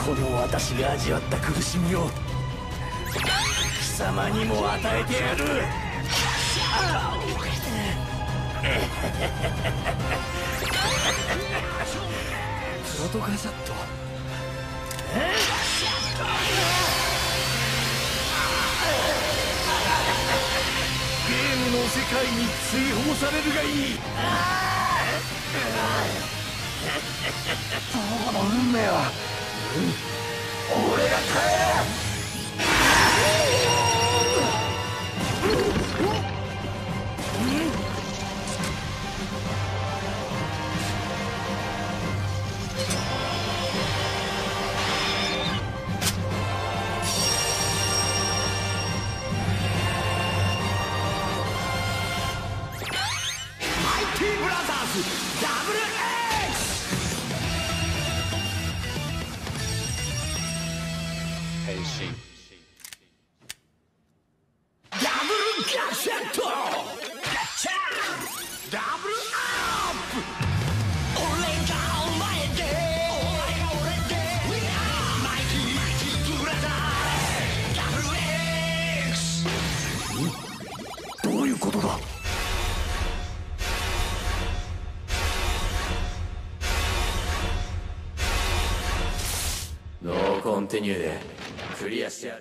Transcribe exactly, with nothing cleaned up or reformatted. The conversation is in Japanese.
この私が味わった苦しみを貴様にも与えてやる。プロトガジャット、ゲームの世界に追放されるがいい。僕の運命は、うん、俺が変える。マイティブラザーズダブル X 変身。 ダブルガシェットガッチャーダブルアップ。俺がお前で俺が俺で We are マイティマイティブラザーズダブル X。 どういうことだ。ノーコンティニューでクリアしてやる。